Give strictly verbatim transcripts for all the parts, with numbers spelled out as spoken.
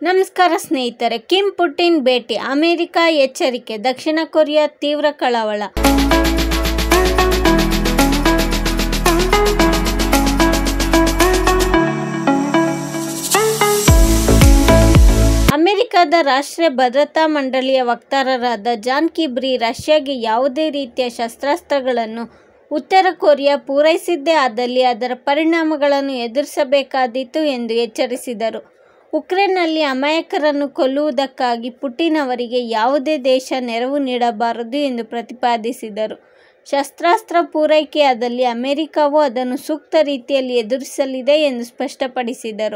ನಮಸ್ಕಾರ ಸ್ನೇಹಿತರೆ. Kim Putin ಭೇಟಿ, ಅಮೆರಿಕ ಎಚ್ಚರಿಕೆ, ದಕ್ಷಿಣ ಕೊರಿಯಾ ತೀವ್ರ ಕಳವಳ. ಅಮೆರಿಕದ ರಾಷ್ಟ್ರೀಯ ಭದ್ರತಾ ಮಂಡಳಿಯ ವಕ್ತಾರರಾದ ಜಾನ್ ಕಿರ್ಬಿ ರಷ್ಯಾಗೆ ಯಾವುದೇ ರೀತಿಯ ಶಸ್ತ್ರಾಸ್ತ್ರಗಳನ್ನು ಉತ್ತರ ಕೊರಿಯಾ ಪೂರೈಸಿದ್ದೇ ಆದಲ್ಲಿ ಅದರ ಪರಿಣಾಮಗಳನ್ನು ಎದುರಿಸಬೇಕಾದೀತು ಎಂದು ಎಚ್ಚರಿಸಿದರು. ಉಕ್ರೇನ್ನಲ್ಲಿ ಅಮಾಯಕರನ್ನು ಕೊಲ್ಲುವುದಕ್ಕಾಗಿ ಪುಟಿನ್ ಅವರಿಗೆ ಯಾವುದೇ ದೇಶ ನೆರವು ನೀಡಬಾರದು ಎಂದು ಪ್ರತಿಪಾದಿಸಿದರು. ಶಸ್ತ್ರಾಸ್ತ್ರ ಪೂರೈಕೆಯಾದಲ್ಲಿ ಅಮೆರಿಕವು ಅದನ್ನು ಸೂಕ್ತ ರೀತಿಯಲ್ಲಿ ಎದುರಿಸಲಿದೆ ಎಂದು ಸ್ಪಷ್ಟಪಡಿಸಿದರು.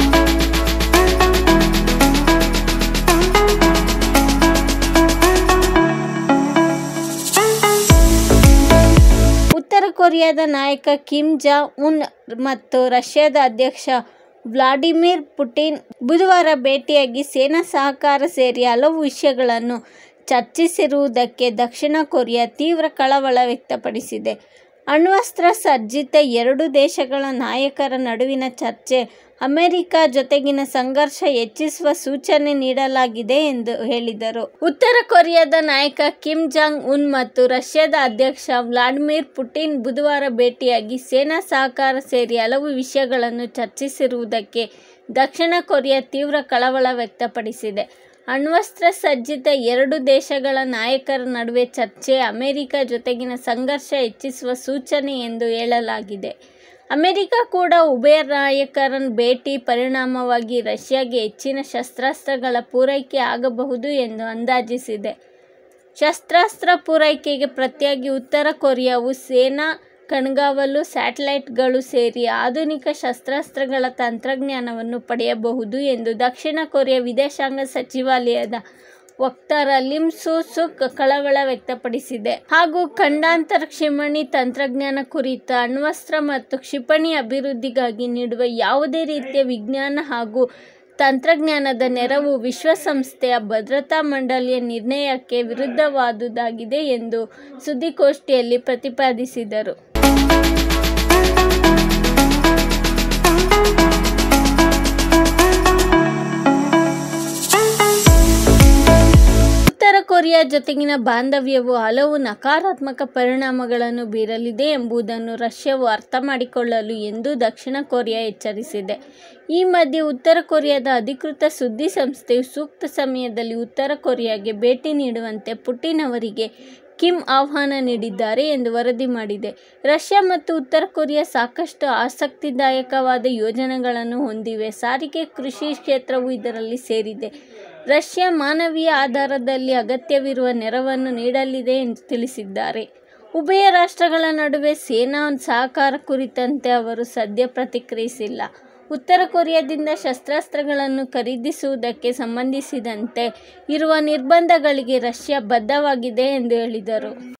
ಉತ್ತರ ಕೊರಿಯಾದ ನಾಯಕ ಕಿಮ್ ಜಾಂಗ್ ಉನ್ ಮತ್ತು ರಷ್ಯಾದ ಅಧ್ಯಕ್ಷ ವ್ಲಾಡಿಮಿರ್ ಪುಟಿನ್ ಬುಧವಾರ ಭೇಟಿಯಾಗಿ ಸೇನಾ ಸಹಕಾರ ಸೇರಿ ಹಲವು ವಿಷಯಗಳನ್ನು ಚರ್ಚಿಸಿರುವುದಕ್ಕೆ ದಕ್ಷಿಣ ಕೊರಿಯಾ ತೀವ್ರ ಕಳವಳ ವ್ಯಕ್ತಪಡಿಸಿದೆ. ಅಣ್ವಸ್ತ್ರ ಸರ್ಜಿತ ಎರಡು ದೇಶಗಳ ನಾಯಕರ ನಡುವಿನ ಚರ್ಚೆ ಅಮೆರಿಕ ಜೊತೆಗಿನ ಸಂಘರ್ಷ ಹೆಚ್ಚಿಸುವ ಸೂಚನೆ ನೀಡಲಾಗಿದೆ ಎಂದು ಹೇಳಿದರು. ಉತ್ತರ ಕೊರಿಯಾದ ನಾಯಕ ಕಿಮ್ ಜಾಂಗ್ ಉನ್ ಮತ್ತು ರಷ್ಯಾದ ಅಧ್ಯಕ್ಷ ವ್ಲಾಡಿಮಿರ್ ಪುಟಿನ್ ಬುಧವಾರ ಭೇಟಿಯಾಗಿ ಸೇನಾ ಸಹಕಾರ ಸೇರಿ ಹಲವು ವಿಷಯಗಳನ್ನು ಚರ್ಚಿಸಿರುವುದಕ್ಕೆ ದಕ್ಷಿಣ ಕೊರಿಯಾ ತೀವ್ರ ಕಳವಳ ವ್ಯಕ್ತಪಡಿಸಿದೆ. ಅಣ್ವಸ್ತ್ರ ಸರ್ಜಿತ ಎರಡು ದೇಶಗಳ ನಾಯಕರ ನಡುವೆ ಚರ್ಚೆ ಅಮೆರಿಕ ಜೊತೆಗಿನ ಸಂಘರ್ಷ ಹೆಚ್ಚಿಸುವ ಸೂಚನೆ ಎಂದು ಹೇಳಲಾಗಿದೆ. ಅಮೆರಿಕ ಕೂಡ ಉಭಯ ನಾಯಕರ ಭೇಟಿ ಪರಿಣಾಮವಾಗಿ ರಷ್ಯಾಗೆ ಹೆಚ್ಚಿನ ಶಸ್ತ್ರಾಸ್ತ್ರಗಳ ಪೂರೈಕೆ ಆಗಬಹುದು ಎಂದು ಅಂದಾಜಿಸಿದೆ. ಶಸ್ತ್ರಾಸ್ತ್ರ ಪೂರೈಕೆಗೆ ಪ್ರತಿಯಾಗಿ ಉತ್ತರ ಕೊರಿಯಾವು ಸೇನಾ ಕಣ್ಗಾವಲು ಸ್ಯಾಟಲೈಟ್ಗಳು ಸೇರಿ ಆಧುನಿಕ ಶಸ್ತ್ರಾಸ್ತ್ರಗಳ ತಂತ್ರಜ್ಞಾನವನ್ನು ಪಡೆಯಬಹುದು ಎಂದು ದಕ್ಷಿಣ ಕೊರಿಯಾ ವಿದೇಶಾಂಗ ಸಚಿವಾಲಯದ ವಕ್ತಾರ ಲಿಮ್ ಸೂ ಸುಕ್ ಕಳವಳ ವ್ಯಕ್ತಪಡಿಸಿದೆ. ಹಾಗೂ ಖಂಡಾಂತರ ಕ್ಷಿಪಣಿ ತಂತ್ರಜ್ಞಾನ ಕುರಿತ ಅಣ್ವಸ್ತ್ರ ಮತ್ತು ಕ್ಷಿಪಣಿ ಅಭಿವೃದ್ಧಿಗಾಗಿ ನೀಡುವ ಯಾವುದೇ ರೀತಿಯ ವಿಜ್ಞಾನ ಹಾಗೂ ತಂತ್ರಜ್ಞಾನದ ನೆರವು ವಿಶ್ವಸಂಸ್ಥೆಯ ಭದ್ರತಾ ಮಂಡಳಿಯ ನಿರ್ಣಯಕ್ಕೆ ವಿರುದ್ಧವಾದುದಾಗಿದೆ ಎಂದು ಸುದ್ದಿಗೋಷ್ಠಿಯಲ್ಲಿ ಪ್ರತಿಪಾದಿಸಿದರು. ಉತ್ತರ ಕೊರಿಯಾ ಜೊತೆಗಿನ ಬಾಂಧವ್ಯವು ಹಲವು ನಕಾರಾತ್ಮಕ ಪರಿಣಾಮಗಳನ್ನು ಬೀರಲಿದೆ ಎಂಬುದನ್ನು ರಷ್ಯಾವು ಅರ್ಥ ಮಾಡಿಕೊಳ್ಳಲು ಎಂದು ದಕ್ಷಿಣ ಕೊರಿಯಾ ಎಚ್ಚರಿಸಿದೆ. ಈ ಮಧ್ಯೆ ಉತ್ತರ ಕೊರಿಯಾದ ಅಧಿಕೃತ ಸುದ್ದಿ ಸಂಸ್ಥೆಯು ಸೂಕ್ತ ಸಮಯದಲ್ಲಿ ಉತ್ತರ ಕೊರಿಯಾಗೆ ಭೇಟಿ ನೀಡುವಂತೆ ಪುಟಿನ್ ಅವರಿಗೆ ಕಿಮ್ ಆಹ್ವಾನ ನೀಡಿದ್ದಾರೆ ಎಂದು ವರದಿ ಮಾಡಿದೆ. ರಷ್ಯಾ ಮತ್ತು ಉತ್ತರ ಕೊರಿಯಾ ಸಾಕಷ್ಟು ಆಸಕ್ತಿದಾಯಕವಾದ ಯೋಜನೆಗಳನ್ನು ಹೊಂದಿವೆ. ಸಾರಿಗೆ, ಕೃಷಿ ಕ್ಷೇತ್ರವೂ ಇದರಲ್ಲಿ ಸೇರಿದೆ. ರಷ್ಯಾ ಮಾನವೀಯ ಆಧಾರದಲ್ಲಿ ಅಗತ್ಯವಿರುವ ನೆರವನ್ನು ನೀಡಲಿದೆ ಎಂದು ತಿಳಿಸಿದ್ದಾರೆ. ಉಭಯ ರಾಷ್ಟ್ರಗಳ ನಡುವೆ ಸೇನಾ ಸಹಕಾರ ಕುರಿತಂತೆ ಅವರು ಸದ್ಯ ಪ್ರತಿಕ್ರಿಯಿಸಿಲ್ಲ. ಉತ್ತರ ಕೊರಿಯಾದಿಂದ ಶಸ್ತ್ರಾಸ್ತ್ರಗಳನ್ನು ಖರೀದಿಸುವುದಕ್ಕೆ ಸಂಬಂಧಿಸಿದಂತೆ ಇರುವ ನಿರ್ಬಂಧಗಳಿಗೆ ರಷ್ಯಾ ಬದ್ಧವಾಗಿದೆ ಎಂದು ಹೇಳಿದರು.